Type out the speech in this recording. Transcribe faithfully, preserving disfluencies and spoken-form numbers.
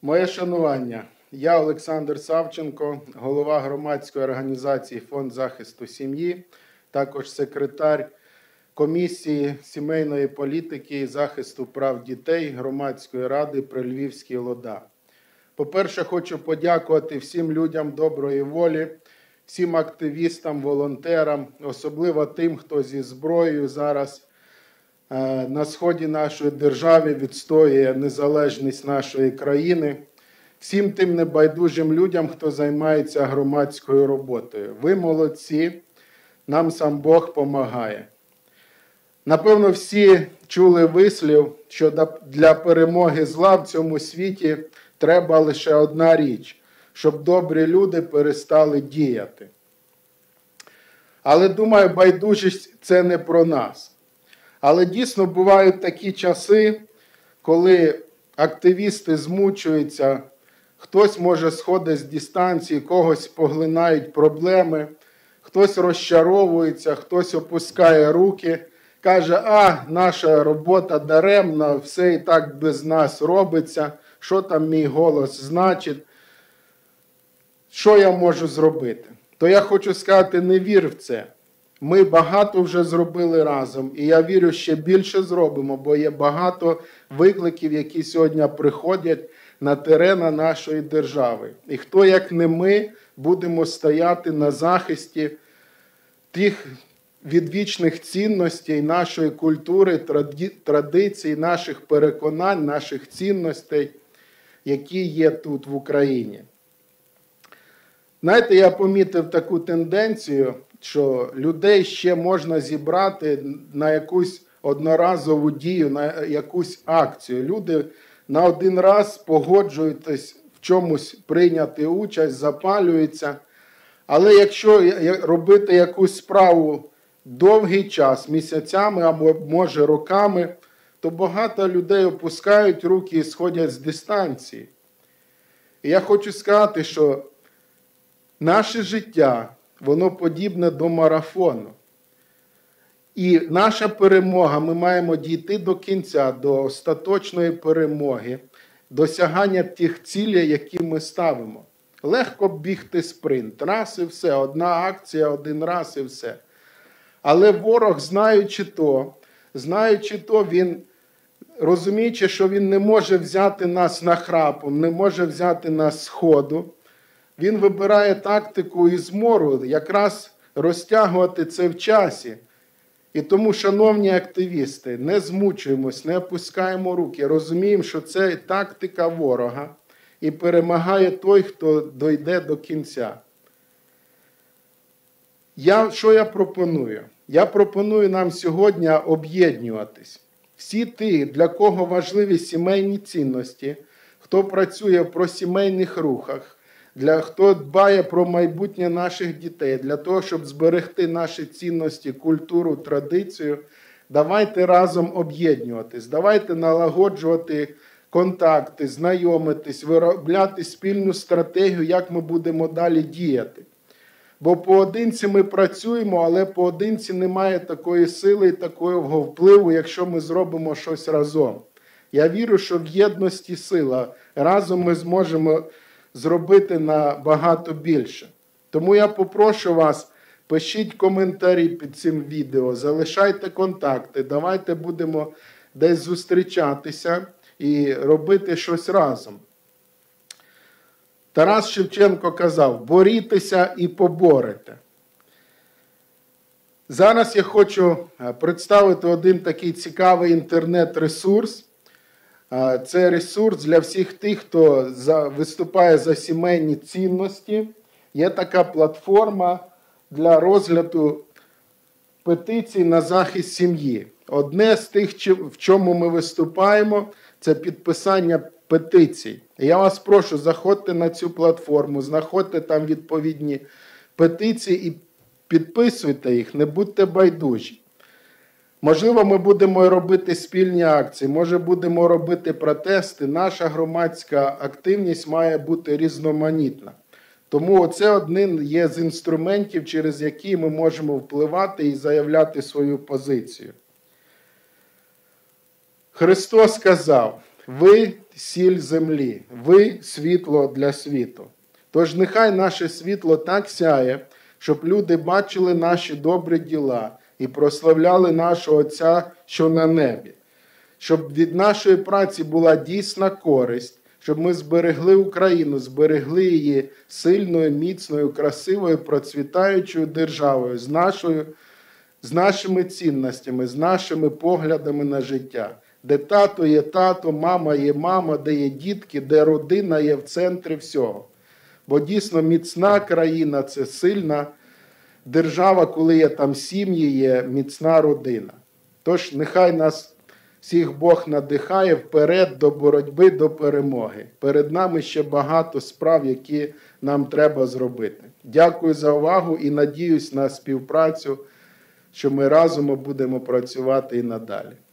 Моє шанування. Я Олександр Савченко, голова громадської організації «Фонд захисту сім'ї», також секретар комісії сімейної політики і захисту прав дітей Громадської ради при Львівській ОДА. По-перше, хочу подякувати всім людям доброї волі, всім активістам, волонтерам, особливо тим, хто зі зброєю зараз на сході нашої держави відстоює незалежність нашої країни, всім тим небайдужим людям, хто займається громадською роботою. Ви молодці, нам сам Бог помагає. Напевно, всі чули вислів, що для перемоги зла в цьому світі треба лише одна річ, щоб добрі люди перестали діяти. Але, думаю, байдужість – це не про нас. Але дійсно бувають такі часи, коли активісти змучуються, хтось може сходити з дистанції, когось поглинають проблеми, хтось розчаровується, хтось опускає руки, каже, а, наша робота даремна, все і так без нас робиться, що там мій голос значить, що я можу зробити? То я хочу сказати, не вір в це. Ми багато вже зробили разом, і я вірю, ще більше зробимо, бо є багато викликів, які сьогодні приходять на терени нашої держави. І хто, як не ми, будемо стояти на захисті тих відвічних цінностей нашої культури, традицій, наших переконань, наших цінностей, які є тут в Україні. Знаєте, я помітив таку тенденцію, що людей ще можна зібрати на якусь одноразову дію, на якусь акцію. Люди на один раз погоджуються в чомусь прийняти участь, запалюються. Але якщо робити якусь справу довгий час, місяцями або, може, роками, то багато людей опускають руки і сходять з дистанції. І я хочу сказати, що наше життя, воно подібне до марафону. І наша перемога, ми маємо дійти до кінця, до остаточної перемоги, досягання тих цілей, які ми ставимо. Легко бігти спринт, раз і все, одна акція, один раз і все. Але ворог, знаючи то, знаючи то, він, розуміючи, що він не може взяти нас нахрапом, не може взяти нас з ходу, він вибирає тактику і змору якраз розтягувати це в часі. І тому, шановні активісти, не змучуємось, не опускаємо руки, розуміємо, що це тактика ворога і перемагає той, хто дойде до кінця. Я, що я пропоную? Я пропоную нам сьогодні об'єднуватись. Всі ті, для кого важливі сімейні цінності, хто працює в просімейних рухах, для хто дбає про майбутнє наших дітей, для того, щоб зберегти наші цінності, культуру, традицію, давайте разом об'єднуватись, давайте налагоджувати контакти, знайомитись, виробляти спільну стратегію, як ми будемо далі діяти. Бо поодинці ми працюємо, але поодинці немає такої сили і такого впливу, якщо ми зробимо щось разом. Я вірю, що в єдності сила. Разом ми зможемо зробити набагато більше. Тому я попрошу вас, пишіть коментарі під цим відео, залишайте контакти, давайте будемо десь зустрічатися і робити щось разом. Тарас Шевченко казав, борітеся і поборете. Зараз я хочу представити один такий цікавий інтернет-ресурс. Це ресурс для всіх тих, хто виступає за сімейні цінності. Є така платформа для розгляду петицій на захист сім'ї. Одне з тих, в чому ми виступаємо, це підписання петицій. Я вас прошу, заходьте на цю платформу, знаходьте там відповідні петиції і підписуйте їх, не будьте байдужі. Можливо, ми будемо робити спільні акції, може будемо робити протести. Наша громадська активність має бути різноманітна. Тому це один є з інструментів, через які ми можемо впливати і заявляти свою позицію. Христос сказав, Ви – сіль землі, ви – світло для світу. Тож нехай наше світло так сяє, щоб люди бачили наші добрі діла і прославляли нашого Отця, що на небі. Щоб від нашої праці була дійсна користь, щоб ми зберегли Україну, зберегли її сильною, міцною, красивою, процвітаючою державою, з, нашою, з нашими цінностями, з нашими поглядами на життя. Де тато є тато, мама є мама, де є дітки, де родина є в центрі всього. Бо дійсно міцна країна – це сильна держава, коли є там сім'ї, є міцна родина. Тож нехай нас всіх Бог надихає вперед до боротьби, до перемоги. Перед нами ще багато справ, які нам треба зробити. Дякую за увагу і надіюсь на співпрацю, що ми разом будемо працювати і надалі.